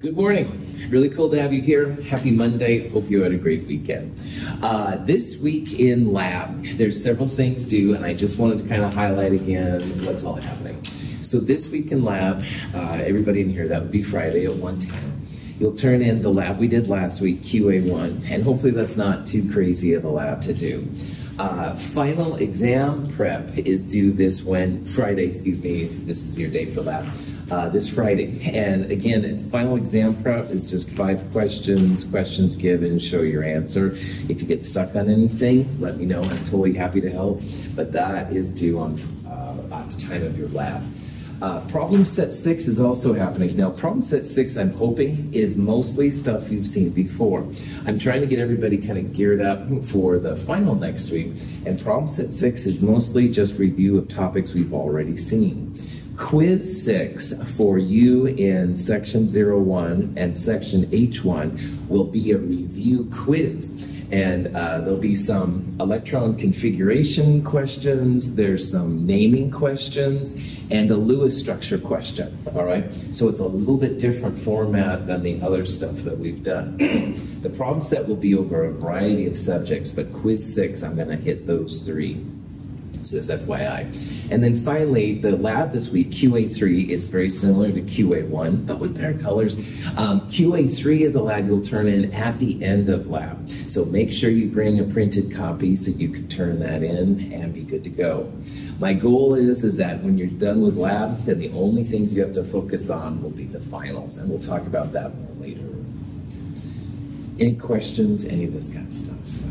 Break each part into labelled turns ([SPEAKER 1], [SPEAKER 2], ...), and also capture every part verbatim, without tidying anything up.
[SPEAKER 1] Good morning. Really cool to have you here. Happy Monday. Hope you had a great weekend. Uh, this week in lab, there's several things due, and I just wanted to kind of highlight again what's all happening. So this week in lab, uh, everybody in here, that would be Friday at one ten. You'll turn in the lab we did last week, Q A one, and hopefully that's not too crazy of a lab to do. Uh, final exam prep is due this when Friday, excuse me, this is your day for lab. Uh, this Friday. And again, it's final exam prep. It's just five questions, questions given, show your answer. If you get stuck on anything, let me know. I'm totally happy to help. But that is due on uh, at the time of your lab. Uh, problem set six is also happening. Now, problem set six, I'm hoping, is mostly stuff you've seen before. I'm trying to get everybody kind of geared up for the final next week. And problem set six is mostly just review of topics we've already seen. Quiz six for you in section zero one and section H one will be a review quiz. And uh, there'll be some electron configuration questions, there's some naming questions, and a Lewis structure question, all right? So it's a little bit different format than the other stuff that we've done. The problem set will be over a variety of subjects, but quiz six, I'm gonna hit those three. So just F Y I. And then finally, the lab this week, Q A three, is very similar to Q A one, but with better colors. Um, Q A three is a lab you'll turn in at the end of lab. So make sure you bring a printed copy so you can turn that in and be good to go. My goal is, is that when you're done with lab, then the only things you have to focus on will be the finals, and we'll talk about that more later. Any questions, any of this kind of stuff? So.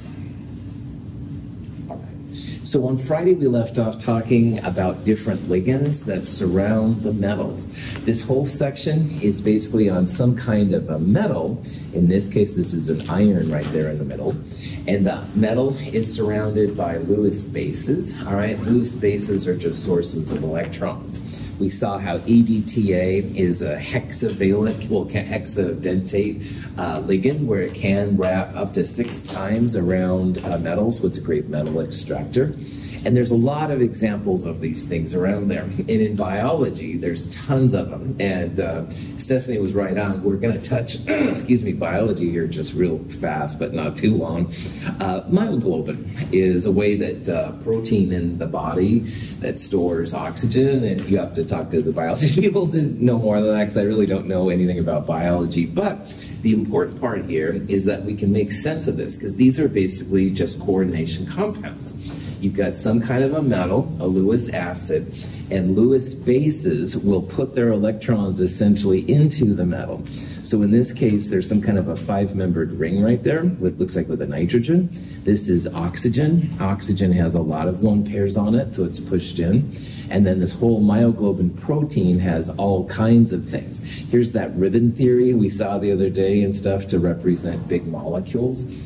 [SPEAKER 1] So on Friday, we left off talking about different ligands that surround the metals. This whole section is basically on some kind of a metal. In this case, this is an iron right there in the middle. And the metal is surrounded by Lewis bases. All right, Lewis bases are just sources of electrons. We saw how E D T A is a hexavalent, well, hexadentate uh, ligand, where it can wrap up to six times around uh, metals, what's a great metal extractor. And there's a lot of examples of these things around there. And in biology, there's tons of them. And uh, Stephanie was right on. We're going to touch, excuse me, biology here just real fast, but not too long. Uh, myoglobin is a way that uh, protein in the body that stores oxygen, and you have to talk to the biology people to know more than that, because I really don't know anything about biology. But the important part here is that we can make sense of this, because these are basically just coordination compounds. You've got some kind of a metal, a Lewis acid, and Lewis bases will put their electrons essentially into the metal. So in this case, there's some kind of a five-membered ring right there, what looks like with a nitrogen. This is oxygen. Oxygen has a lot of lone pairs on it, so it's pushed in. And then this whole myoglobin protein has all kinds of things. Here's that ribbon theory we saw the other day and stuff to represent big molecules.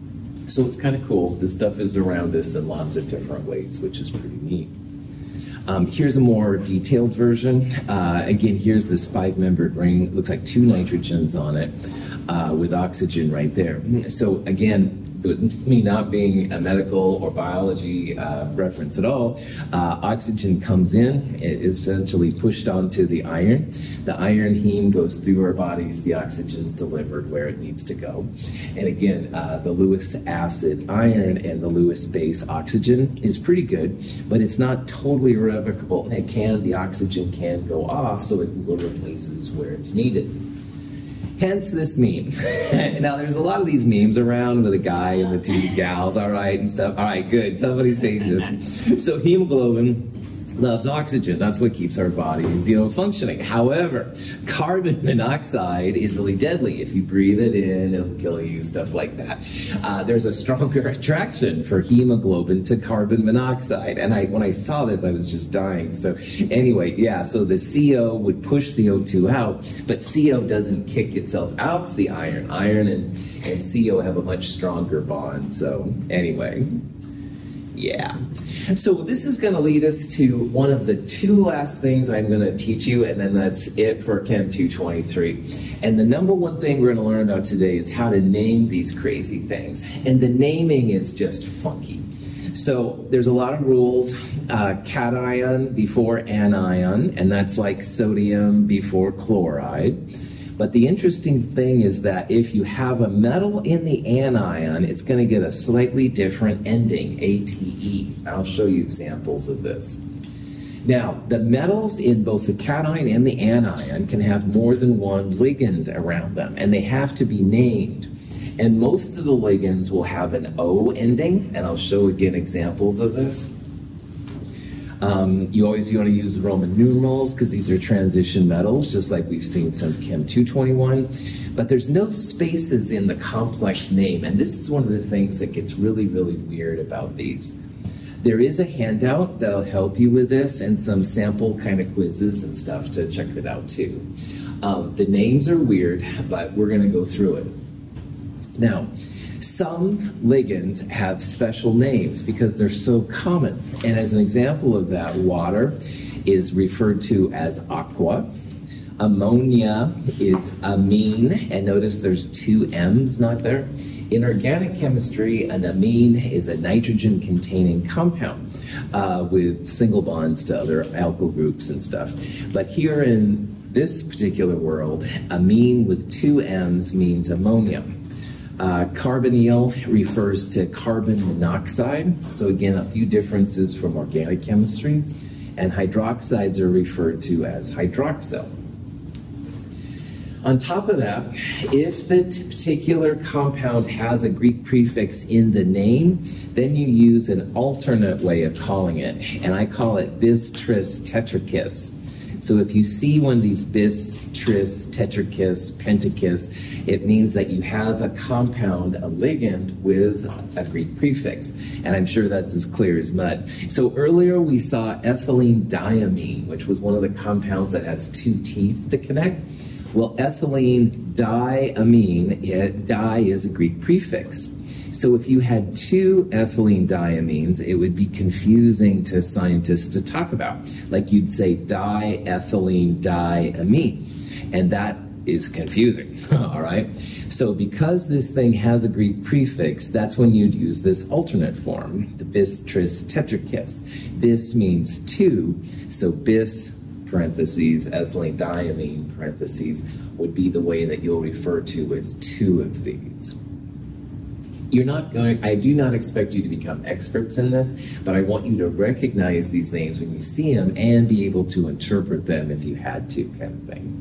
[SPEAKER 1] So it's kind of cool. This stuff is around us in lots of different ways, which is pretty neat. Um, here's a more detailed version. Uh, again, here's this five-membered ring. It looks like two nitrogens on it uh, with oxygen right there. So again, with me not being a medical or biology uh, reference at all, uh, oxygen comes in, it is essentially pushed onto the iron. The iron heme goes through our bodies, the oxygen's delivered where it needs to go. And again, uh, the Lewis acid iron and the Lewis base oxygen is pretty good, but it's not totally irrevocable. It can, the oxygen can go off, so it can go to places where it's needed. Hence this meme. Now, there's a lot of these memes around with a guy and the two gals, all right, and stuff. All right, good. Somebody's saying this. So hemoglobin loves oxygen. That's what keeps our bodies, you know, functioning. However, carbon monoxide is really deadly. If you breathe it in, it'll kill you, stuff like that. Uh, there's a stronger attraction for hemoglobin to carbon monoxide. And I, when I saw this, I was just dying. So anyway, yeah, so the C O would push the O two out, but C O doesn't kick itself out of the iron. Iron and, and C O have a much stronger bond. So anyway, yeah. So this is going to lead us to one of the two last things I'm going to teach you, and then that's it for Chem two twenty-three. And the number one thing we're going to learn about today is how to name these crazy things. And the naming is just funky. So there's a lot of rules. Uh, cation before anion, and that's like sodium before chloride. But the interesting thing is that if you have a metal in the anion, it's going to get a slightly different ending, A T E. I'll show you examples of this. Now, the metals in both the cation and the anion can have more than one ligand around them, and they have to be named. And most of the ligands will have an O ending, and I'll show again examples of this. Um, you always want to use Roman numerals because these are transition metals, just like we've seen since Chem two twenty-one. But there's no spaces in the complex name, and this is one of the things that gets really, really weird about these. There is a handout that'll help you with this and some sample kind of quizzes and stuff to check it out too. Um, the names are weird, but we're going to go through it. Now, some ligands have special names because they're so common. And as an example of that, water is referred to as aqua. Ammonia is amine, and notice there's two M's not there. In organic chemistry, an amine is a nitrogen-containing compound uh, with single bonds to other alkyl groups and stuff. But here in this particular world, amine with two M's means ammonia. Uh, carbonyl refers to carbon monoxide, so again, a few differences from organic chemistry, and hydroxides are referred to as hydroxyl. On top of that, if the particular compound has a Greek prefix in the name, then you use an alternate way of calling it, and I call it bis, tris, tetrakis. So if you see one of these bis, tris, tetrakis, pentakis, it means that you have a compound, a ligand, with a Greek prefix. And I'm sure that's as clear as mud. So earlier we saw ethylene diamine, which was one of the compounds that has two teeth to connect. Well, ethylene diamine, it, di is a Greek prefix. So if you had two ethylene diamines, it would be confusing to scientists to talk about. Like you'd say diethylene diamine, and that is confusing, all right? So because this thing has a Greek prefix, that's when you'd use this alternate form, the bis, tris, tetrakis. Bis means two, so bis, parentheses, ethylene diamine, parentheses, would be the way that you'll refer to as two of these. You're not going, I do not expect you to become experts in this, but I want you to recognize these names when you see them and be able to interpret them if you had to, kind of thing.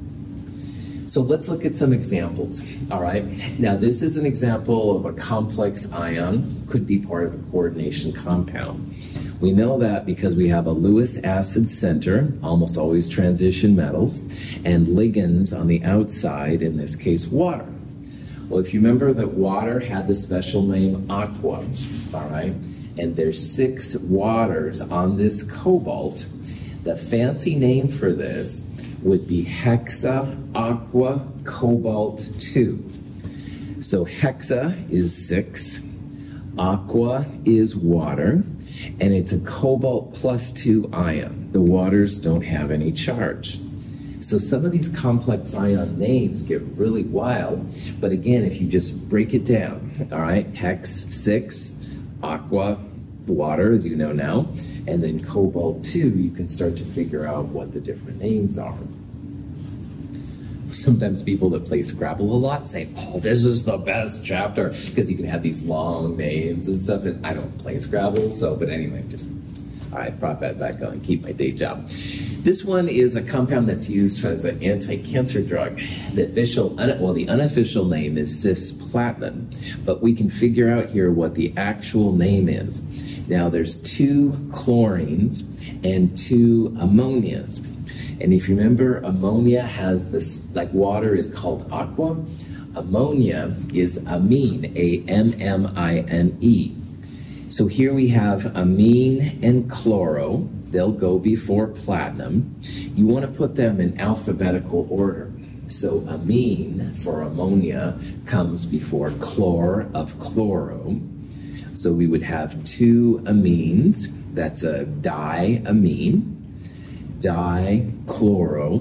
[SPEAKER 1] So let's look at some examples, all right? Now this is an example of a complex ion, could be part of a coordination compound. We know that because we have a Lewis acid center, almost always transition metals, and ligands on the outside, in this case water. Well, if you remember that water had the special name aqua, all right, and there's six waters on this cobalt, the fancy name for this would be hexa aqua cobalt two. So hexa is six, aqua is water, and it's a cobalt plus two ion. The waters don't have any charge. So some of these complex ion names get really wild, but again, if you just break it down, all right, hex six, aqua, water, as you know now, and then cobalt two, you can start to figure out what the different names are. Sometimes people that play Scrabble a lot say, oh, this is the best chapter, because you can have these long names and stuff, and I don't play Scrabble, so, but anyway, just, all right, prop that back on, keep my day job. This one is a compound that's used as an anti-cancer drug. The official, well, the unofficial name is cisplatin, but we can figure out here what the actual name is. Now, there's two chlorines and two ammonias. And if you remember, ammonia has this, like water is called aqua. Ammonia is amine, A M M I N E. So here we have amine and chloro. They'll go before platinum. You want to put them in alphabetical order. So amine for ammonia comes before chlor of chloro. So we would have two amines. That's a diamine, dichloro,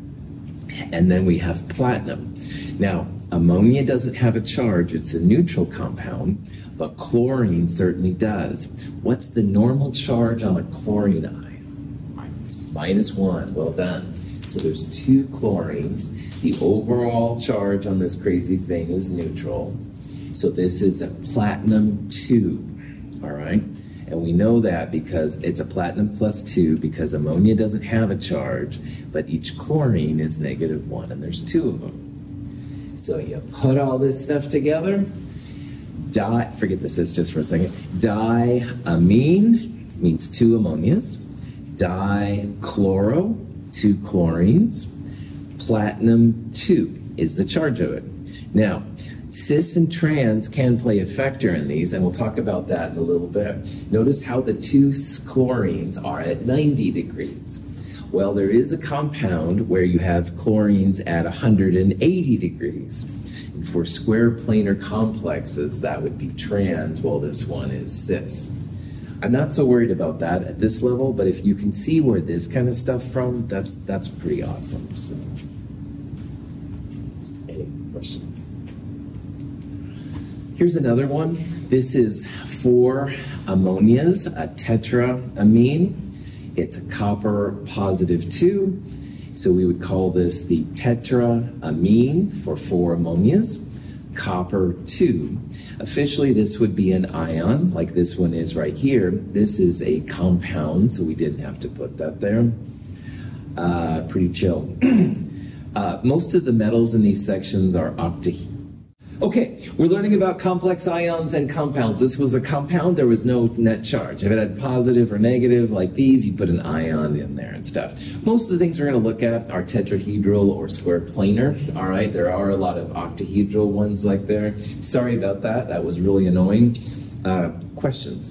[SPEAKER 1] and then we have platinum. Now, ammonia doesn't have a charge. It's a neutral compound, but chlorine certainly does. What's the normal charge on a chlorine ion? Minus. Minus one. Well done. So there's two chlorines. The overall charge on this crazy thing is neutral. So this is a platinum two, all right? And we know that because it's a platinum plus two because ammonia doesn't have a charge, but each chlorine is negative one, and there's two of them. So you put all this stuff together, di, forget this is just for a second, diamine means two ammonias, dichloro, two chlorines, platinum two is the charge of it. Now, cis and trans can play a factor in these, and we'll talk about that in a little bit. Notice how the two chlorines are at ninety degrees. Well, there is a compound where you have chlorines at one hundred eighty degrees. And for square planar complexes, that would be trans, while this one is cis. I'm not so worried about that at this level, but if you can see where this kind of stuff from, that's, that's pretty awesome. So, any questions? Here's another one. This is four ammonias, a tetraamine. It's a copper positive two. So we would call this the tetraamine for four ammonias, copper two. Officially, this would be an ion, like this one is right here. This is a compound, so we didn't have to put that there. Uh, pretty chill. uh, most of the metals in these sections are octahedral. Okay, we're learning about complex ions and compounds. This was a compound, there was no net charge. If it had positive or negative like these, you put an ion in there and stuff. Most of the things we're going to look at are tetrahedral or square planar. All right, there are a lot of octahedral ones like there. Sorry about that, that was really annoying. Uh, questions?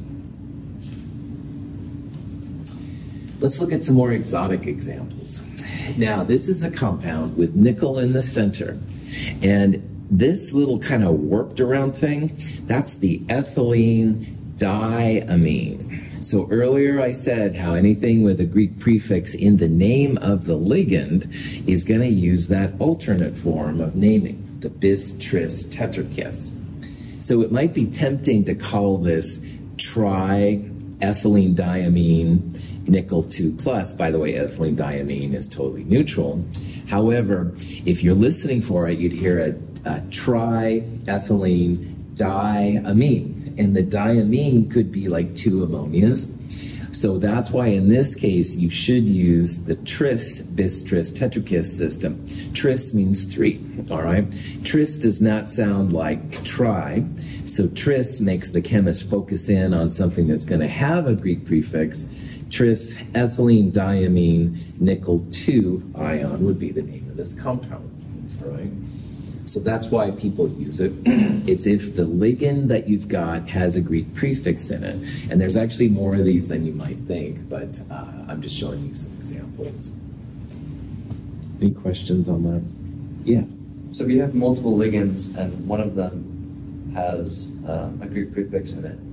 [SPEAKER 1] Let's look at some more exotic examples. Now, this is a compound with nickel in the center. And this little kind of warped around thing, that's the ethylene diamine. So earlier I said how anything with a Greek prefix in the name of the ligand is going to use that alternate form of naming, the bis, tris, tetrakis. So it might be tempting to call this triethylene diamine nickel two plus. By the way, ethylene diamine is totally neutral. However, if you're listening for it, you'd hear a Uh, triethylene diamine, and the diamine could be like two ammonias. So that's why in this case you should use the tris bis tris tetrakis system. Tris means three, all right? Tris does not sound like tri, so tris makes the chemist focus in on something that's going to have a Greek prefix. Tris ethylene diamine nickel two ion would be the name of this compound, all right? So that's why people use it. It's if the ligand that you've got has a Greek prefix in it. And there's actually more of these than you might think, but uh, I'm just showing you some examples. Any questions on that? Yeah.
[SPEAKER 2] So if you have multiple ligands and one of them has uh, a Greek prefix in it,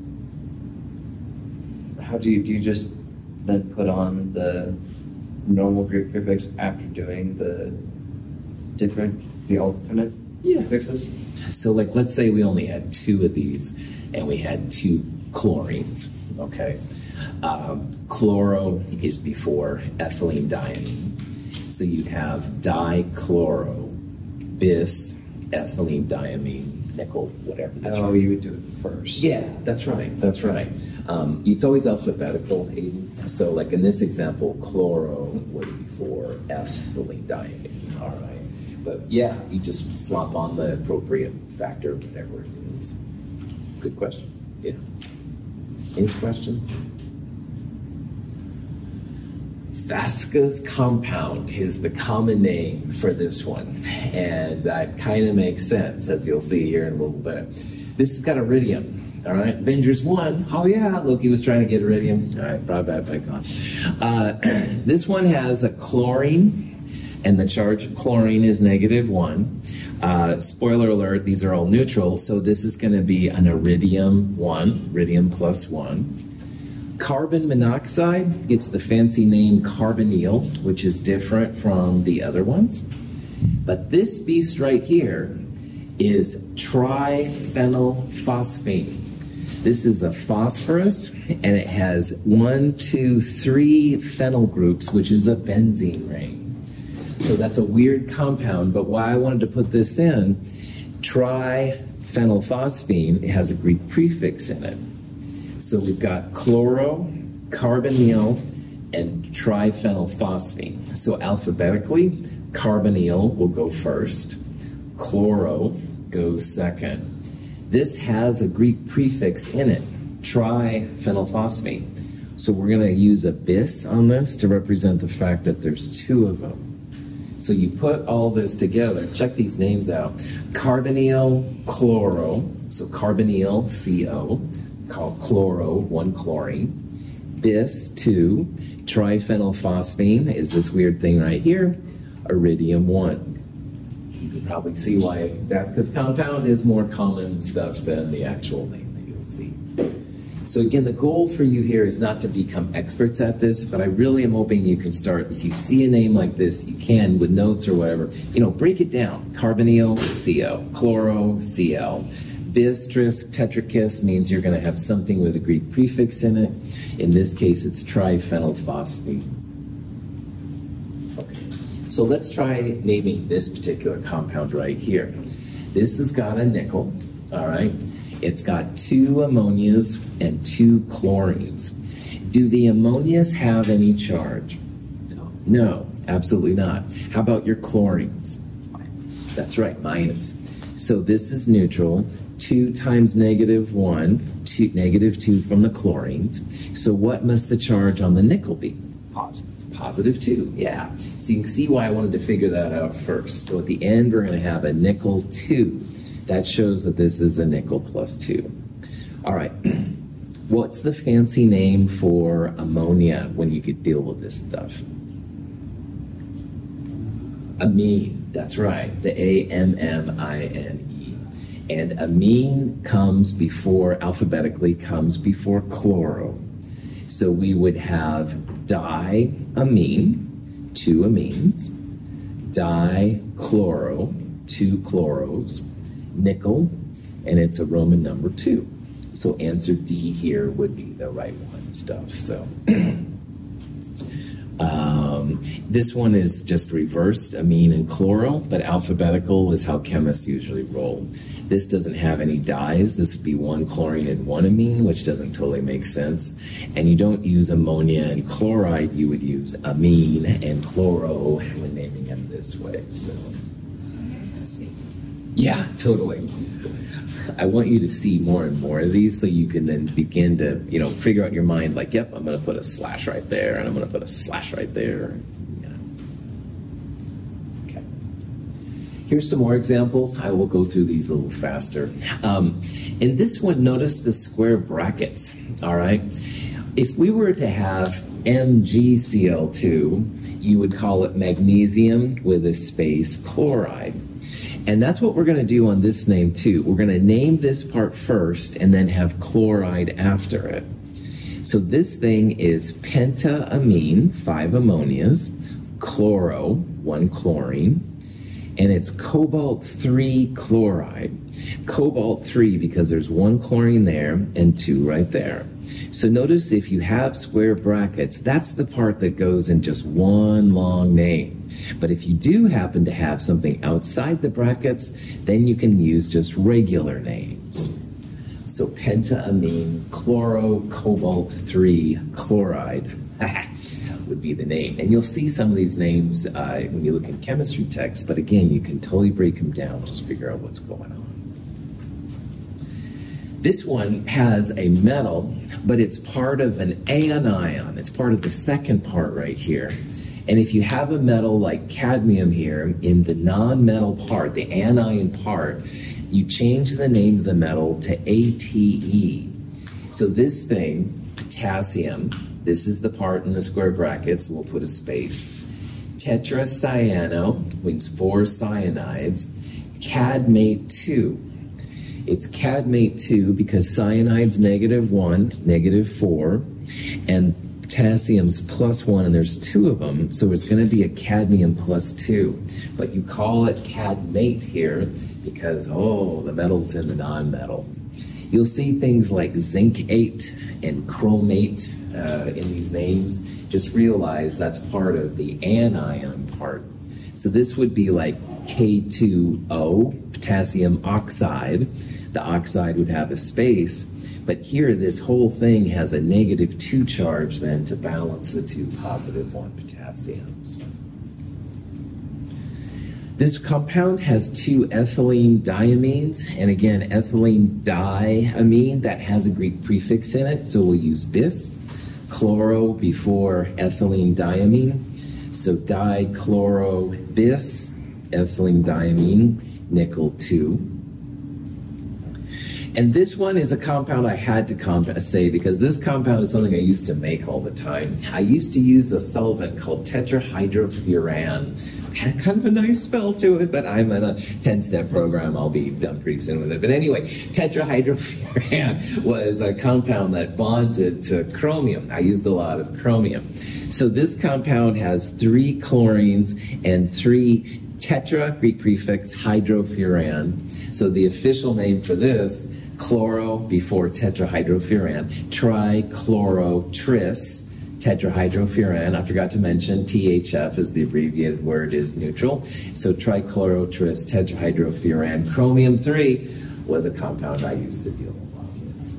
[SPEAKER 2] how do you, do you just then put on the normal Greek prefix after doing the different, the alternate? Yeah. Prefixes?
[SPEAKER 1] So like, let's say we only had two of these and we had two chlorines, okay? Um, chloro is before ethylene diamine. So you'd have dichloro, bis, ethylene diamine, nickel, whatever.
[SPEAKER 2] Oh, you would do it first.
[SPEAKER 1] Yeah, that's right, that's right. Um, it's always alphabetical, Hayden. So like in this example, chloro was before ethylene diamine, all right? But yeah, you just slop on the appropriate factor, whatever it is. Good question. Yeah. Any questions? Vasca's compound is the common name for this one. And that kind of makes sense, as you'll see here in a little bit. This has got iridium. All right, Avengers one. Oh yeah, Loki was trying to get iridium. All right, brought back back on. Uh, this one has a chlorine. And the charge of chlorine is negative one. Uh, spoiler alert, these are all neutral, so this is going to be an iridium one, iridium plus one. Carbon monoxide gets the fancy name carbonyl, which is different from the other ones. But this beast right here is triphenylphosphate. This is a phosphorus, and it has one, two, three phenyl groups, which is a benzene ring. So that's a weird compound, but why I wanted to put this in, triphenylphosphine, it has a Greek prefix in it. So we've got chloro, carbonyl, and triphenylphosphine. So alphabetically, carbonyl will go first, chloro goes second. This has a Greek prefix in it, triphenylphosphine. So we're going to use a bis on this to represent the fact that there's two of them. So you put all this together, check these names out. Carbonyl, chloro, so carbonyl, C O, called chloro, one chlorine. Bis, two. Triphenylphosphine is this weird thing right here, iridium, one. You can probably see why that's because compound is more common stuff than the actual name that you'll see. So again, the goal for you here is not to become experts at this, but I really am hoping you can start, if you see a name like this, you can, with notes or whatever, you know, break it down. Carbonyl, C O. Chloro, C L. Bis, tris, tetrachus means you're going to have something with a Greek prefix in it. In this case, it's triphenylphosphine. Okay, so let's try naming this particular compound right here. This has got a nickel, all right? It's got two ammonias and two chlorines. Do the ammonias have any charge? No. No, absolutely not. How about your chlorines? Minus. That's right, minus. So this is neutral. two times negative one, two, negative two from the chlorines. So what must the charge on the nickel be? Positive. Positive two, yeah. So you can see why I wanted to figure that out first. So at the end, we're going to have a nickel two. That shows that this is a nickel plus two. All right, what's the fancy name for ammonia when you could deal with this stuff? Amine, that's right, the A M M I N E. And amine comes before, alphabetically, comes before chloro. So we would have diamine, two amines, dichloro, two chloros, nickel, and it's a Roman number two. So answer D here would be the right one stuff. So um, this one is just reversed, amine and chloro, but alphabetical is how chemists usually roll. This doesn't have any dyes. This would be one chlorine and one amine, which doesn't totally make sense. And you don't use ammonia and chloride. You would use amine and chloro when naming them this way. So. Yeah, totally. I want you to see more and more of these so you can then begin to, you know, figure out in your mind, like, yep, I'm going to put a slash right there, and I'm going to put a slash right there. You know. Okay. Here's some more examples. I will go through these a little faster. Um, in this one, notice the square brackets, all right? If we were to have M g C l two, you would call it magnesium with a space chloride. And that's what we're going to do on this name too. We're going to name this part first and then have chloride after it. So this thing is pentaamine, five ammonias, chloro, one chlorine, and it's cobalt three chloride. Cobalt three because there's one chlorine there and two right there. So notice if you have square brackets, that's the part that goes in just one long name. But if you do happen to have something outside the brackets, then you can use just regular names. So pentaamine chloro cobalt three chloride would be the name. And you'll see some of these names uh, when you look in chemistry texts, but again, you can totally break them down, just figure out what's going on. This one has a metal, but it's part of an anion. It's part of the second part right here. And if you have a metal like cadmium here, in the non-metal part, the anion part, you change the name of the metal to A T E. So this thing, potassium, this is the part in the square brackets, we'll put a space. Tetracyano means four cyanides. Cadmate two. It's cadmate two because cyanide's negative one, negative four, and potassium's plus one, and there's two of them, so it's going to be a cadmium plus two. But you call it cadmate here because, oh, the metal's in the non-metal. You'll see things like zincate and chromate uh, in these names. Just realize that's part of the anion part. So this would be like K two O, potassium oxide. The oxide would have a space, but here this whole thing has a negative two charge then to balance the two positive one potassiums. This compound has two ethylene diamines, and again, ethylene diamine, that has a Greek prefix in it, so we'll use bis. Chloro before ethylene diamine, so dichloro bis, ethylene diamine, nickel two. And this one is a compound I had to comp say because this compound is something I used to make all the time. I used to use a solvent called tetrahydrofuran. It had kind of a nice spell to it, but I'm in a ten-step program. I'll be done pretty soon with it. But anyway, tetrahydrofuran was a compound that bonded to chromium. I used a lot of chromium. So this compound has three chlorines and three tetra, Greek prefix, hydrofuran. So the official name for this, chloro before tetrahydrofuran, trichlorotris tetrahydrofuran. I forgot to mention T H F is the abbreviated word, is neutral. So trichlorotris tetrahydrofuran. Chromium three was a compound I used to deal a lot with.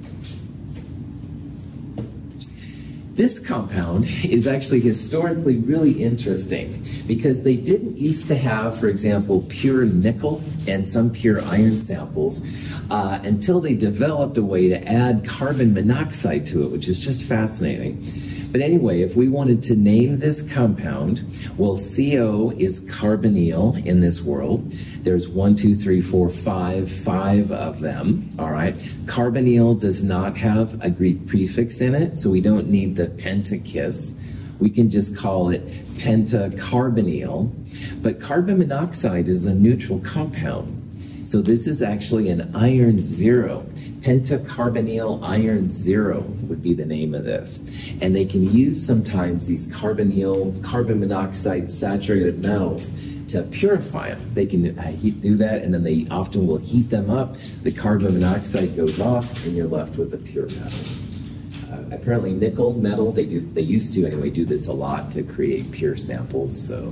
[SPEAKER 1] This compound is actually historically really interesting because they didn't used to have, for example, pure nickel and some pure iron samples uh, until they developed a way to add carbon monoxide to it, which is just fascinating. But anyway, if we wanted to name this compound, well, C O is carbonyl in this world. There's one, two, three, four, five, five of them, all right? Carbonyl does not have a Greek prefix in it, so we don't need the pentakis. We can just call it pentacarbonyl. But carbon monoxide is a neutral compound. So this is actually an iron zero. Pentacarbonyl iron zero would be the name of this. And they can use sometimes these carbonyl, carbon monoxide saturated metals to purify them. They can uh, heat, do that, and then they often will heat them up. The carbon monoxide goes off, and you're left with a pure metal. Uh, apparently nickel metal, they do, they used to anyway, do this a lot to create pure samples, so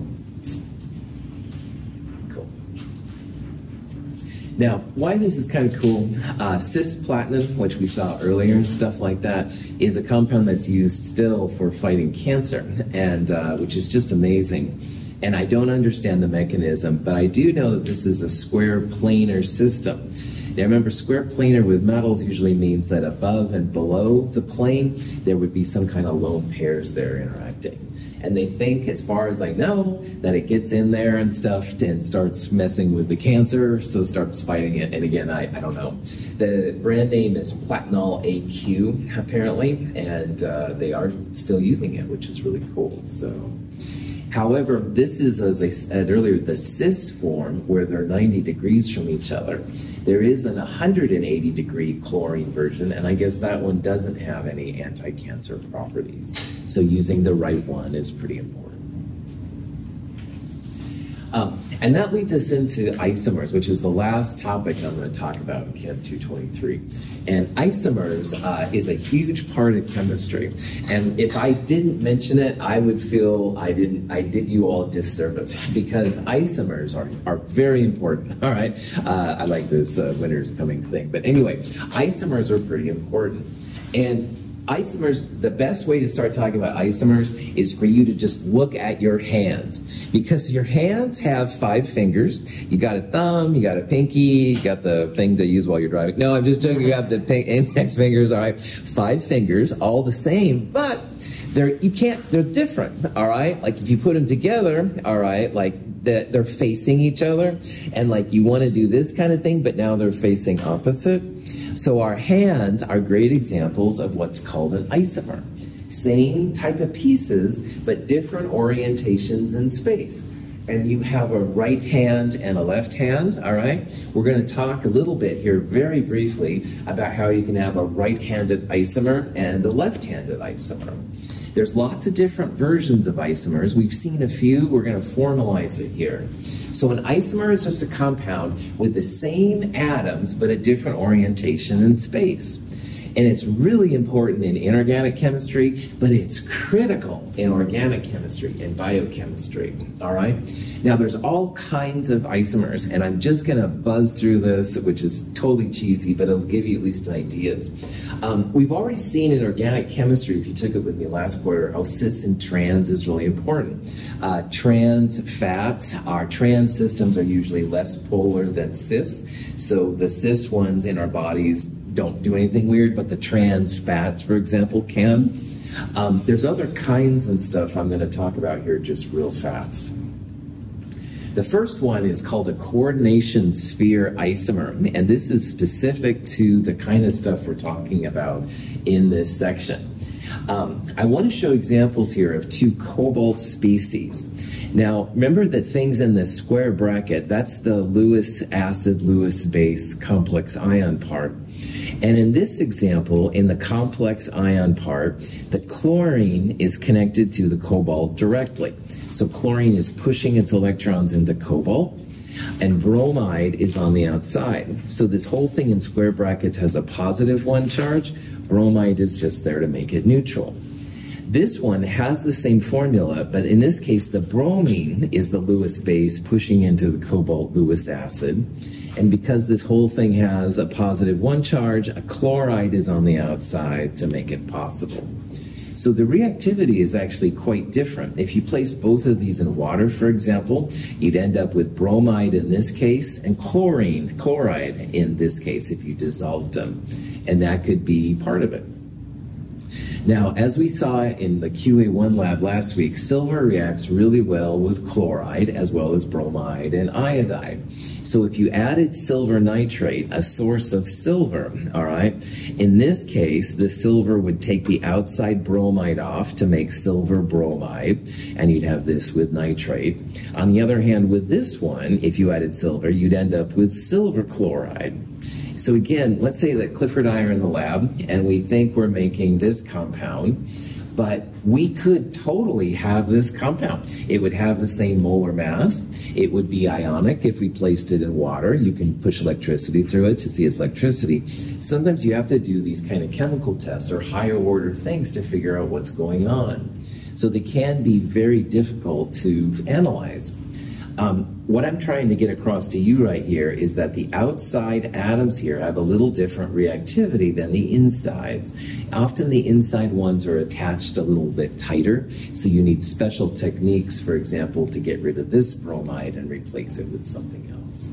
[SPEAKER 1] cool. Now, why this is kind of cool, uh, cisplatin, which we saw earlier and stuff like that, is a compound that's used still for fighting cancer, and uh, which is just amazing. And I don't understand the mechanism, but I do know that this is a square planar system. Now remember, square planar with metals usually means that above and below the plane, there would be some kind of lone pairs there interacting. And they think, as far as I know, that it gets in there and stuff and starts messing with the cancer, so starts fighting it. And again, I, I don't know. The brand name is Platinol A Q, apparently, and uh, they are still using it, which is really cool. So. However, this is, as I said earlier, the cis form where they're ninety degrees from each other. There is an one hundred eighty degree chlorine version, and I guess that one doesn't have any anti-cancer properties. So using the right one is pretty important. Um, and that leads us into isomers, which is the last topic I'm going to talk about in Chem two twenty-three. And isomers uh, is a huge part of chemistry. And if I didn't mention it, I would feel I didn't. I did you all a disservice because isomers are, are very important. All right, uh, I like this uh, winter's coming thing. But anyway, isomers are pretty important. And isomers, the best way to start talking about isomers is for you to just look at your hands, because your hands have five fingers. You got a thumb, you got a pinky, you got the thing to use while you're driving. No, I'm just joking. You have the index fingers. All right, five fingers, all the same, but they're you can't. They're different. All right, like if you put them together, all right, like that they're facing each other, and like you want to do this kind of thing, but now they're facing opposite. So our hands are great examples of what's called an isomer. Same type of pieces, but different orientations in space. And you have a right hand and a left hand, all right? We're going to talk a little bit here very briefly about how you can have a right-handed isomer and a left-handed isomer. There's lots of different versions of isomers. We've seen a few. We're going to formalize it here. So an isomer is just a compound with the same atoms but a different orientation in space. And it's really important in inorganic chemistry, but it's critical in organic chemistry and biochemistry, all right? Now, there's all kinds of isomers, and I'm just going to buzz through this, which is totally cheesy, but it'll give you at least ideas. Um, we've already seen in organic chemistry, if you took it with me last quarter, how cis and trans is really important. Uh, trans fats, our trans systems are usually less polar than cis, so the cis ones in our bodies don't do anything weird, but the trans fats, for example, can. Um, there's other kinds and stuff I'm going to talk about here just real fast. The first one is called a coordination sphere isomer, and this is specific to the kind of stuff we're talking about in this section. Um, I want to show examples here of two cobalt species. Now, remember that things in this square bracket, that's the Lewis acid, Lewis base complex ion part. And in this example, in the complex ion part, the chlorine is connected to the cobalt directly. So chlorine is pushing its electrons into cobalt, and bromide is on the outside. So this whole thing in square brackets has a positive one charge. Bromide is just there to make it neutral. This one has the same formula, but in this case, the bromine is the Lewis base pushing into the cobalt Lewis acid. And because this whole thing has a positive one charge, a chloride is on the outside to make it possible. So the reactivity is actually quite different. If you place both of these in water, for example, you'd end up with bromide in this case and chlorine, chloride in this case if you dissolved them. And that could be part of it. Now, as we saw in the Q A one lab last week, silver reacts really well with chloride as well as bromide and iodide. So if you added silver nitrate, a source of silver, all right, in this case, the silver would take the outside bromide off to make silver bromide, and you'd have this with nitrate. On the other hand, with this one, if you added silver, you'd end up with silver chloride. So again, let's say that Clifford and I are in the lab, and we think we're making this compound, but we could totally have this compound. It would have the same molar mass. It would be ionic if we placed it in water. You can push electricity through it to see its electricity. Sometimes you have to do these kind of chemical tests or higher order things to figure out what's going on. So they can be very difficult to analyze. Um, what I'm trying to get across to you right here is that the outside atoms here have a little different reactivity than the insides. Often the inside ones are attached a little bit tighter, so you need special techniques, for example, to get rid of this bromide and replace it with something else.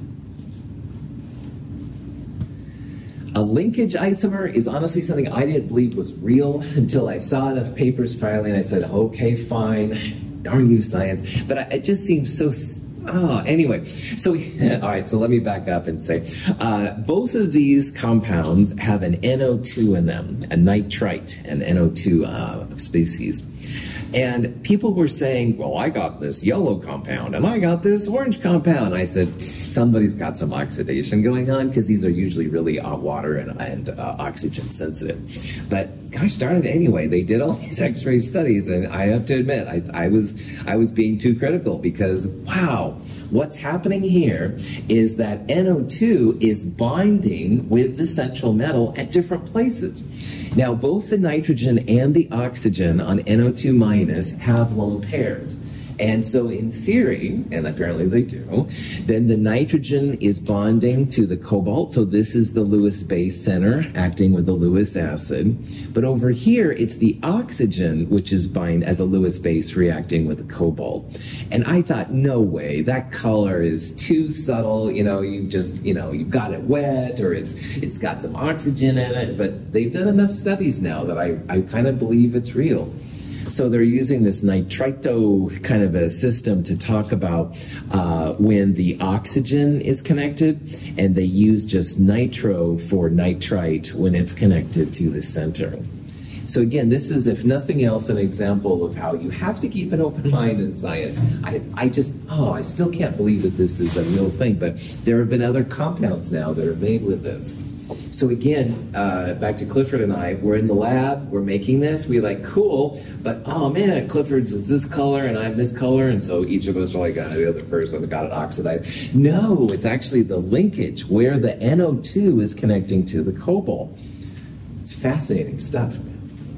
[SPEAKER 1] A linkage isomer is honestly something I didn't believe was real until I saw enough papers filing. I said, okay, fine, darn you, science. But I, it just seems so... Oh, anyway, so, all right, so let me back up and say, uh, both of these compounds have an N O two in them, a nitrite, an N O two uh, species. And people were saying, well, I got this yellow compound, and I got this orange compound. I said, somebody's got some oxidation going on, because these are usually really uh, water and, and uh, oxygen sensitive. But gosh darn it, anyway, they did all these X-ray studies, and I have to admit, I, I was I was being too critical, because wow, what's happening here is that N O two is binding with the central metal at different places. Now, both the nitrogen and the oxygen on N O two minus have lone pairs. And so in theory, and apparently they do, then the nitrogen is bonding to the cobalt. So this is the Lewis base center acting with the Lewis acid. But over here, it's the oxygen which is bind as a Lewis base reacting with the cobalt. And I thought, no way, that color is too subtle. You know, you've just, you know, you've got it wet, or it's it's got some oxygen in it. But they've done enough studies now that I, I kind of believe it's real. So they're using this nitrito kind of a system to talk about uh, when the oxygen is connected, and they use just nitro for nitrite when it's connected to the center. So again, this is, if nothing else, an example of how you have to keep an open mind in science. I, I just, oh, I still can't believe that this is a real thing, but there have been other compounds now that are made with this. So again, uh, back to Clifford and I, we're in the lab, we're making this, we're like, cool, but oh man, Clifford's is this color and I'm this color, and so each of us are like, uh, the other person got it oxidized. No, it's actually the linkage where the N O two is connecting to the cobalt. It's fascinating stuff, man.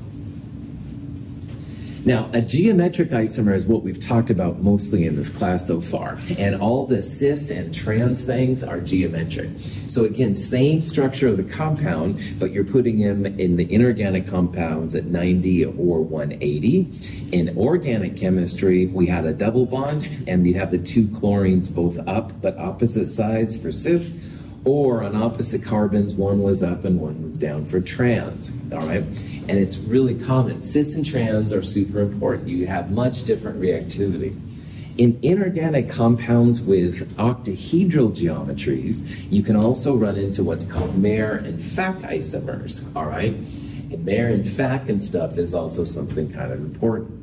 [SPEAKER 1] Now, a geometric isomer is what we've talked about mostly in this class so far, and all the cis and trans things are geometric. So again, same structure of the compound, but you're putting them in the inorganic compounds at ninety or one eighty. In organic chemistry, we had a double bond, and we'd have the two chlorines both up but opposite sides for cis, or on opposite carbons, one was up and one was down for trans, all right? And it's really common. Cis and trans are super important. You have much different reactivity. In inorganic compounds with octahedral geometries, you can also run into what's called mer and fac isomers, all right? And mer and fac and stuff is also something kind of important.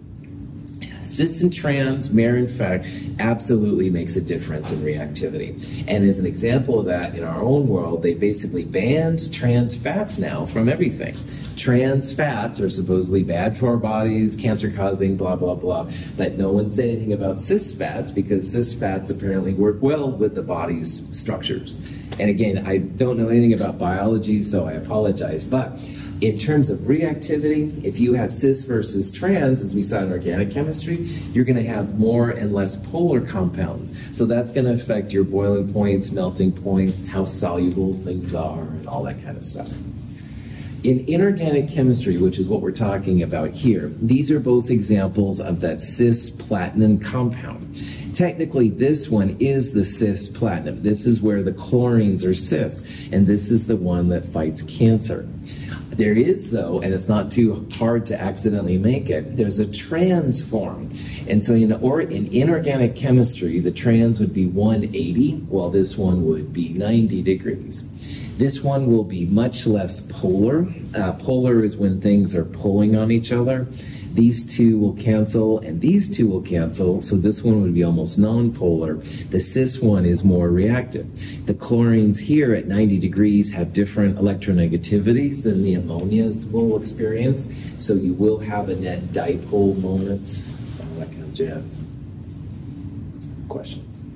[SPEAKER 1] Cis and trans, mer and fac, absolutely makes a difference in reactivity. And as an example of that, in our own world, they basically banned trans fats now from everything. Trans fats are supposedly bad for our bodies, cancer-causing, blah, blah, blah. But no one said anything about cis fats because cis fats apparently work well with the body's structures. And again, I don't know anything about biology, so I apologize. But in terms of reactivity, if you have cis versus trans, as we saw in organic chemistry, you're going to have more and less polar compounds. So that's going to affect your boiling points, melting points, how soluble things are, and all that kind of stuff. In inorganic chemistry, which is what we're talking about here, these are both examples of that cis-platinum compound. Technically, this one is the cis-platinum. This is where the chlorines are cis, and this is the one that fights cancer. There is, though, and it's not too hard to accidentally make it, there's a trans form. And so in, or, in inorganic chemistry, the trans would be one eighty, while this one would be ninety degrees. This one will be much less polar. Uh, polar is when things are pulling on each other. These two will cancel, and these two will cancel, so this one would be almost non-polar. The cis one is more reactive. The chlorines here at ninety degrees have different electronegativities than the ammonias will experience, so you will have a net dipole moment, all that kind of jazz. Questions?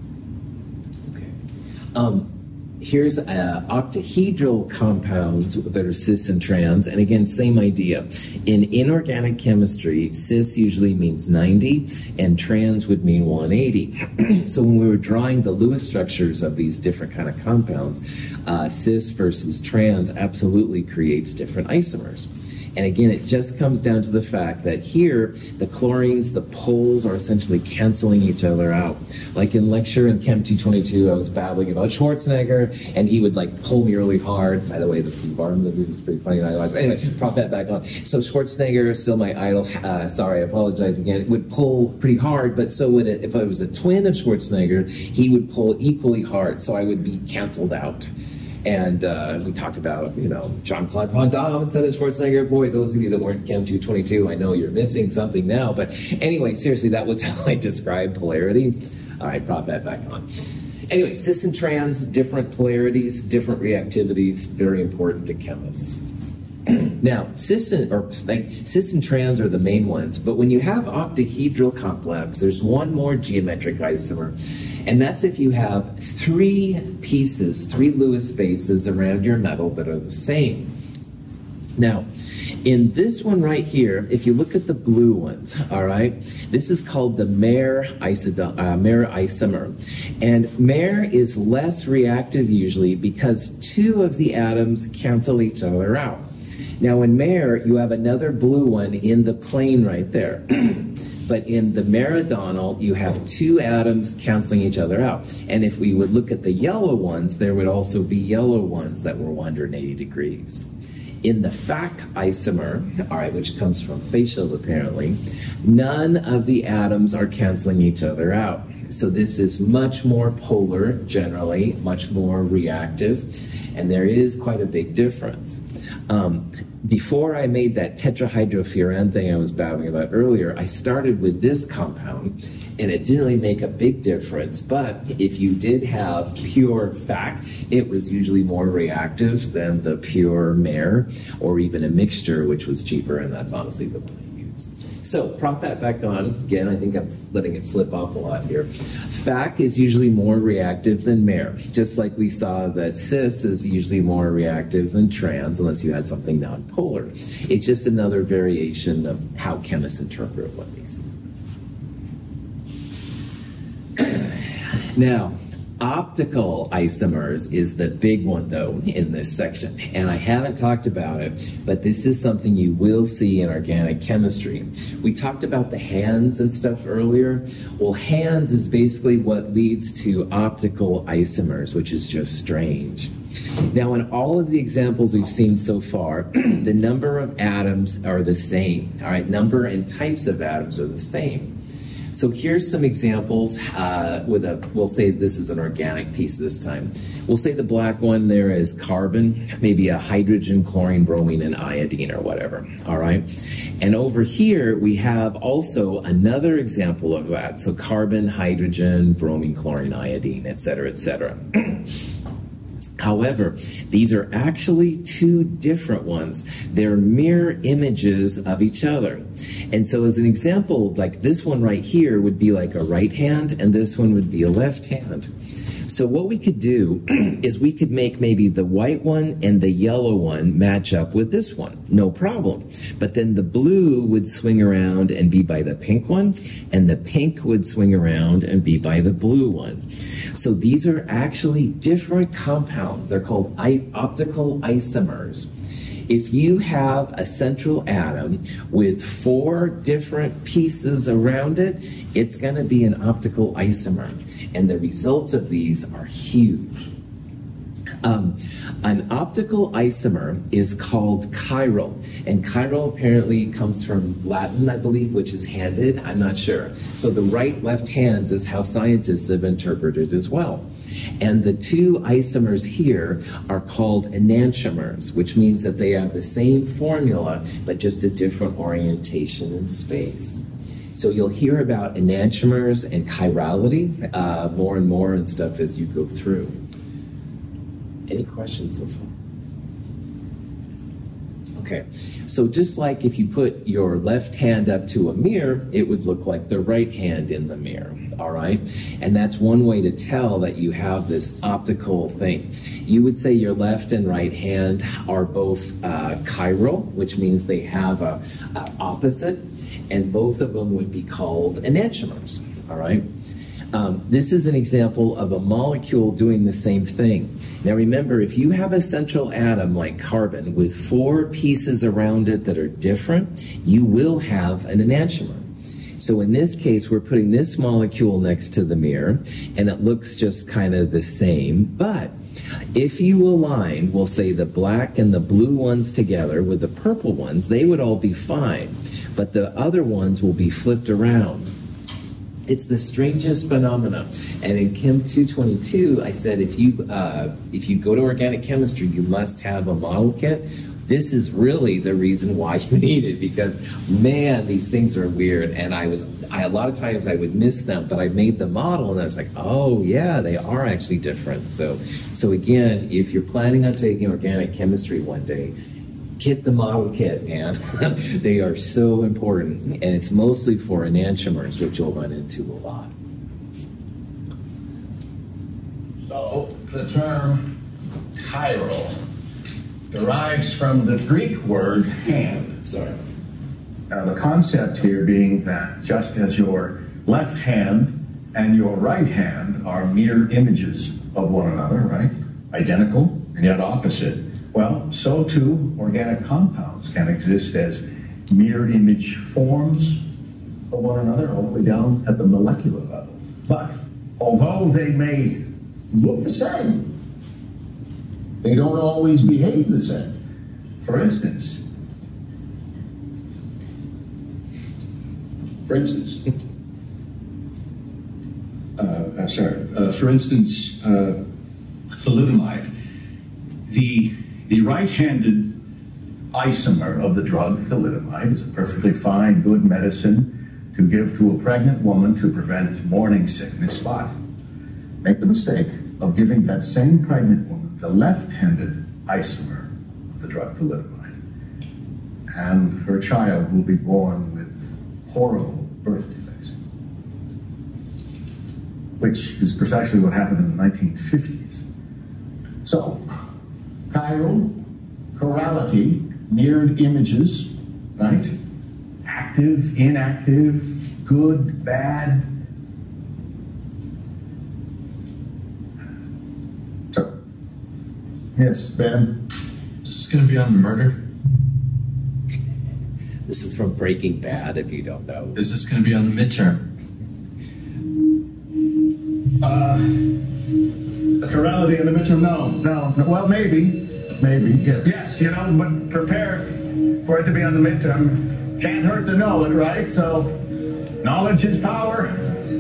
[SPEAKER 1] Okay. Um, Here's uh, octahedral compounds that are cis and trans, and again, same idea. In inorganic chemistry, cis usually means ninety, and trans would mean one eighty. So when we were drawing the Lewis structures of these different kind of compounds, uh, cis versus trans absolutely creates different isomers. And again, it just comes down to the fact that here, the chlorines, the poles are essentially canceling each other out. Like in lecture in Chem two twenty-two, I was babbling about Schwarzenegger, and he would like pull me really hard. By the way, the bar movie was pretty funny. And I watched. Anyway, prop that back on. So Schwarzenegger, still my idol. Uh, sorry, I apologize again. It would pull pretty hard, but so would it if I was a twin of Schwarzenegger, he would pull equally hard. So I would be canceled out. And uh, we talked about, you know, Jean-Claude Van Damme instead of Schwarzenegger. Boy, those of you that weren't Chem two twenty-two, I know you're missing something now. But anyway, seriously, that was how I described polarity. All right, prop that back on. Anyway, cis and trans, different polarities, different reactivities, very important to chemists. Now, cis and, or, like, cis and trans are the main ones, but when you have octahedral complex, there's one more geometric isomer, and that's if you have three pieces, three Lewis spaces around your metal that are the same. Now, in this one right here, if you look at the blue ones, all right, this is called the mer, isod uh, mer isomer. And mer is less reactive usually because two of the atoms cancel each other out. Now in mer, you have another blue one in the plane right there. But in the meridional, you have two atoms canceling each other out. And if we would look at the yellow ones, there would also be yellow ones that were one hundred eighty degrees. In the fac isomer, all right, which comes from facial apparently, none of the atoms are canceling each other out. So this is much more polar, generally, much more reactive, and there is quite a big difference. Um, before I made that tetrahydrofuran thing I was babbling about earlier, I started with this compound, and it didn't really make a big difference. But if you did have pure fac, it was usually more reactive than the pure mer, or even a mixture, which was cheaper, and that's honestly the one I used. So prop that back on. Again, I think I'm letting it slip off a lot here. F A C is usually more reactive than mer, just like we saw that cis is usually more reactive than trans, unless you had something nonpolar. It's just another variation of how chemists interpret what they see. Now, optical isomers is the big one, though, in this section. And I haven't talked about it, but this is something you will see in organic chemistry. We talked about the hands and stuff earlier. Well, hands is basically what leads to optical isomers, which is just strange. Now, in all of the examples we've seen so far, the number of atoms are the same. All right, number and types of atoms are the same. So here's some examples uh, with a, we'll say this is an organic piece this time. We'll say the black one there is carbon, maybe a hydrogen, chlorine, bromine, and iodine or whatever, all right? And over here, we have also another example of that. So carbon, hydrogen, bromine, chlorine, iodine, et cetera, et cetera. However, these are actually two different ones. They're mirror images of each other. And so as an example, like this one right here would be like a right hand, and this one would be a left hand. So what we could do is we could make maybe the white one and the yellow one match up with this one, no problem. But then the blue would swing around and be by the pink one, and the pink would swing around and be by the blue one. So these are actually different compounds. They're called optical isomers. If you have a central atom with four different pieces around it, it's going to be an optical isomer. And the results of these are huge. Um, an optical isomer is called chiral. And chiral apparently comes from Latin, I believe, which is handed. I'm not sure. So the right-left hands is how scientists have interpreted as well. And the two isomers here are called enantiomers, which means that they have the same formula, but just a different orientation in space. So you'll hear about enantiomers and chirality uh, more and more and stuff as you go through. Any questions so far? Okay, so just like if you put your left hand up to a mirror, it would look like the right hand in the mirror, all right? And that's one way to tell that you have this optical thing. You would say your left and right hand are both uh, chiral, which means they have a, a opposite, and both of them would be called enantiomers, all right? Um, this is an example of a molecule doing the same thing. Now remember, if you have a central atom like carbon with four pieces around it that are different, you will have an enantiomer. So in this case, we're putting this molecule next to the mirror, and it looks just kind of the same, but if you align, we'll say the black and the blue ones together with the purple ones, they would all be fine, but the other ones will be flipped around. It's the strangest phenomena. And in Chem two twenty-two, I said if you uh, if you go to organic chemistry, you must have a model kit. This is really the reason why you need it, because man, these things are weird. And I was I, a lot of times I would miss them, but I made the model and I was like, oh yeah, they are actually different. So so again, if you're planning on taking organic chemistry one day, get the model kit, man. They are so important, and it's mostly for enantiomers, which you'll run into a lot.
[SPEAKER 3] So the term chiral derives from the Greek word hand.
[SPEAKER 1] Sorry.
[SPEAKER 3] Now the concept here being that just as your left hand and your right hand are mirror images of one another, right? Identical and yet opposite. Well, so too, organic compounds can exist as mirror image forms of one another all the way down at the molecular level. But although they may look the same, they don't always behave the same. For instance, for instance, uh, I'm sorry, uh, for instance, uh, thalidomide, the The right-handed isomer of the drug thalidomide is a perfectly fine, good medicine to give to a pregnant woman to prevent morning sickness, but make the mistake of giving that same pregnant woman the left-handed isomer of the drug thalidomide, and her child will be born with horrible birth defects. which is precisely what happened in the nineteen fifties. So, chiral, chirality, mirrored images, right? Active, inactive, good, bad. So, yes, Ben?
[SPEAKER 4] Is this going to be on murder?
[SPEAKER 1] This is from Breaking Bad, if you don't know.
[SPEAKER 4] Is this going to be on the midterm?
[SPEAKER 3] Uh, the chirality in the midterm, no, no, no. Well, maybe, maybe, yeah. Yes, you know, but prepare for it to be on the midterm. Can't hurt to know it, right? So, knowledge is power.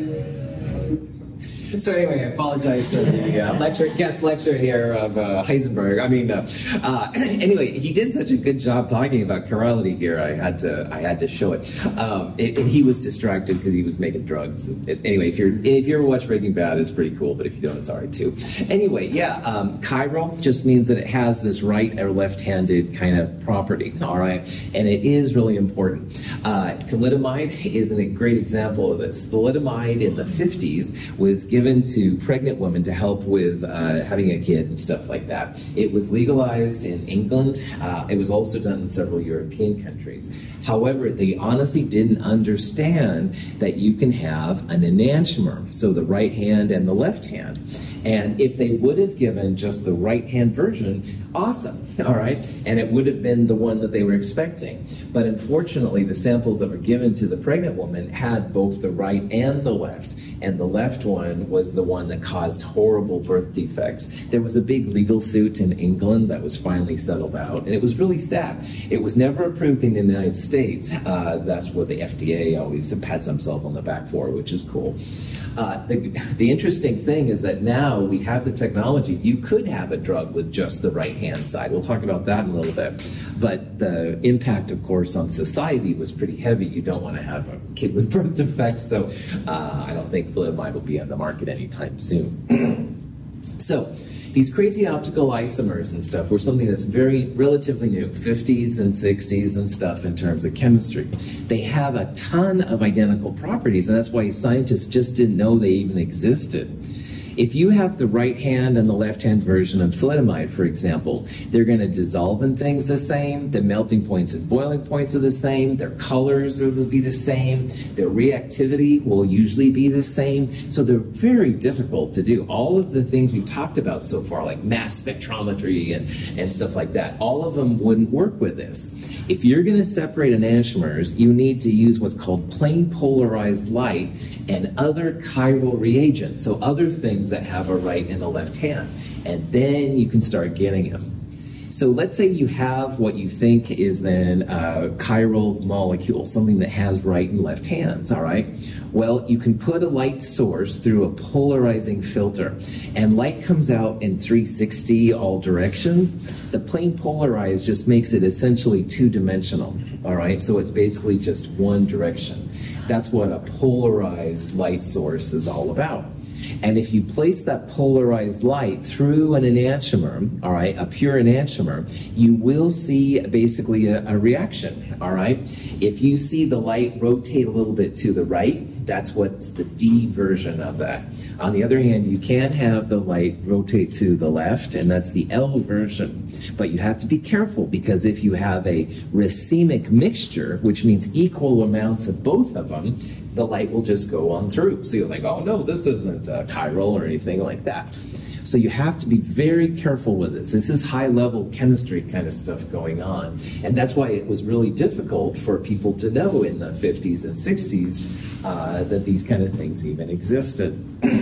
[SPEAKER 1] So anyway, I apologize for the uh, lecture, guest lecture here of uh, Heisenberg. I mean, uh, uh, anyway, he did such a good job talking about chirality here. I had to, I had to show it. Um, it, it he was distracted because he was making drugs. It, anyway, if you're, if you ever watch Breaking Bad, it's pretty cool. But if you don't, it's alright too. Anyway, yeah, um, chiral just means that it has this right or left-handed kind of property. All right, and it is really important. Uh, thalidomide is a great example of this. Thalidomide in the fifties was given given to pregnant women to help with uh, having a kid and stuff like that. It was legalized in England. Uh, it was also done in several European countries. However, they honestly didn't understand that you can have an enantiomer, so the right hand and the left hand. And if they would have given just the right-hand version, awesome, all right? And it would have been the one that they were expecting. But unfortunately, the samples that were given to the pregnant woman had both the right and the left. And the left one was the one that caused horrible birth defects. There was a big legal suit in England that was finally settled out, and it was really sad. It was never approved in the United States. Uh, that's what the F D A always pats themselves on the back for, which is cool. Uh, the, the interesting thing is that now we have the technology. You could have a drug with just the right-hand side. We'll talk about that in a little bit. But the impact, of course, on society was pretty heavy. You don't want to have a kid with birth defects, so uh, I don't think thalidomide will be on the market anytime soon. So, these crazy optical isomers and stuff were something that's very relatively new, fifties and sixties and stuff in terms of chemistry. They have a ton of identical properties, and that's why scientists just didn't know they even existed. If you have the right hand and the left hand version of thalidomide, for example, they're going to dissolve in things the same, the melting points and boiling points are the same, their colors will be the same, their reactivity will usually be the same, so they're very difficult to do. All of the things we've talked about so far, like mass spectrometry and, and stuff like that, all of them wouldn't work with this. If you're going to separate enantiomers, you need to use what's called plane polarized light and other chiral reagents, so other things that have a right and a left hand, and then you can start getting them. So let's say you have what you think is then a chiral molecule, something that has right and left hands, all right? Well, you can put a light source through a polarizing filter, and light comes out in three sixty all directions. The plane polarized just makes it essentially two-dimensional, all right? So it's basically just one direction. That's what a polarized light source is all about. And if you place that polarized light through an enantiomer, all right, a pure enantiomer, you will see basically a, a reaction, all right? If you see the light rotate a little bit to the right, that's what's the D version of that. On the other hand, you can have the light rotate to the left, and that's the L version. But you have to be careful, because if you have a racemic mixture, which means equal amounts of both of them, the light will just go on through. So you're like, oh no, this isn't uh, chiral or anything like that. So you have to be very careful with this. This is high-level chemistry kind of stuff going on. And that's why it was really difficult for people to know in the fifties and sixties uh, that these kind of things even existed.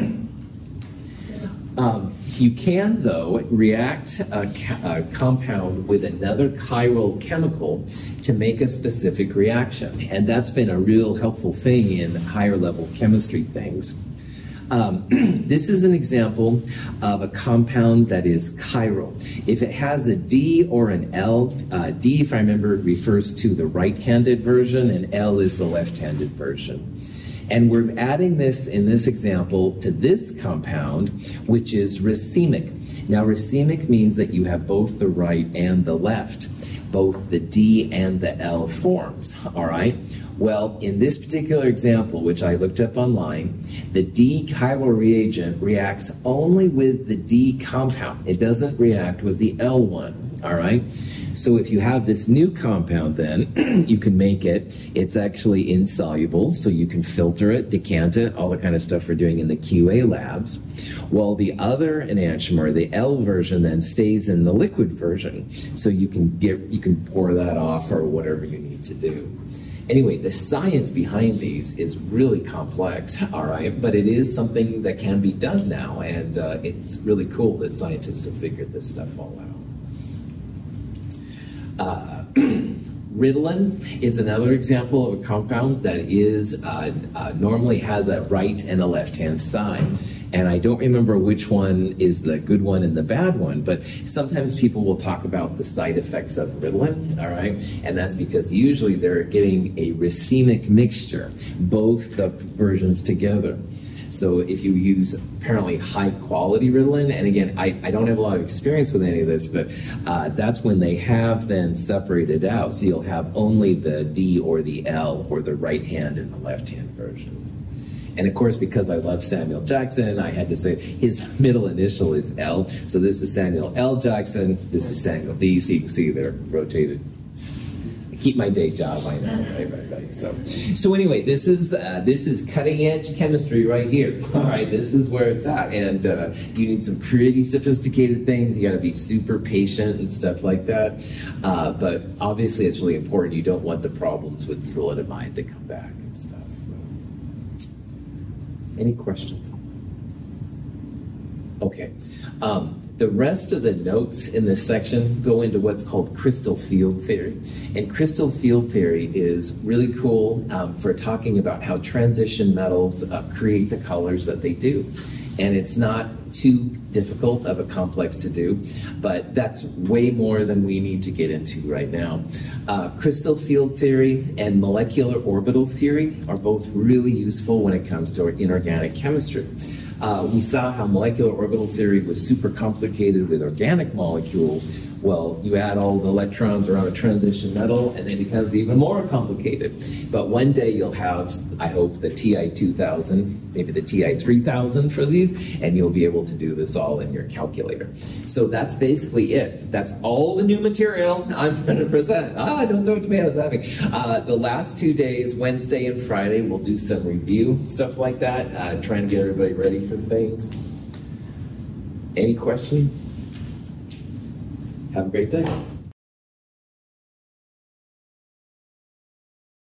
[SPEAKER 1] um, you can, though, react a, a compound with another chiral chemical to make a specific reaction. And that's been a real helpful thing in higher-level chemistry things. Um, this is an example of a compound that is chiral. If it has a D or an L, uh, D, if I remember, refers to the right-handed version, and L is the left-handed version. And we're adding this, in this example, to this compound, which is racemic. Now, racemic means that you have both the right and the left, both the D and the L forms, all right? Well, in this particular example, which I looked up online, The D chiral reagent reacts only with the D compound. It doesn't react with the L one, all right? So if you have this new compound then, you can make it. It's actually insoluble, so you can filter it, decant it, all the kind of stuff we're doing in the Q A labs. While the other enantiomer, the L version, then stays in the liquid version. So you can get, you can pour that off or whatever you need to do. Anyway, the science behind these is really complex, all right? But it is something that can be done now, and uh, it's really cool that scientists have figured this stuff all out. Uh, Ritalin is another example of a compound that is uh, uh, normally has a right and a left-hand side. And I don't remember which one is the good one and the bad one, but sometimes people will talk about the side effects of Ritalin, all right? And that's because usually they're getting a racemic mixture, both the versions together. So if you use apparently high quality Ritalin, and again, I, I don't have a lot of experience with any of this, but uh, that's when they have then separated out. So you'll have only the D or the L or the right hand and the left hand version. And of course, because I love Samuel Jackson, I had to say his middle initial is L. So this is Samuel L. Jackson, this is Samuel D. So you can see they're rotated. Keep my day job, I know, right, right, right. So, so anyway, this is uh, this is cutting edge chemistry right here. All right, this is where it's at, and uh, you need some pretty sophisticated things. You got to be super patient and stuff like that. Uh, but obviously, it's really important. You don't want the problems with thalidomide to come back and stuff. So, any questions? Okay. Um, The rest of the notes in this section go into what's called crystal field theory. And crystal field theory is really cool um, for talking about how transition metals uh, create the colors that they do. And it's not too difficult of a complex to do, but that's way more than we need to get into right now. Uh, crystal field theory and molecular orbital theory are both really useful when it comes to inorganic chemistry. Uh, we saw how molecular orbital theory was super complicated with organic molecules. Well, you add all the electrons around a transition metal and it becomes even more complicated. But one day you'll have, I hope, the T I two thousand, maybe the T I three thousand for these, and you'll be able to do this all in your calculator. So that's basically it. That's all the new material I'm going to present. Ah, don't throw tomatoes at me. Uh, the last two days, Wednesday and Friday, we'll do some review, stuff like that, uh, trying to get everybody ready for things. Any questions? Have a great day.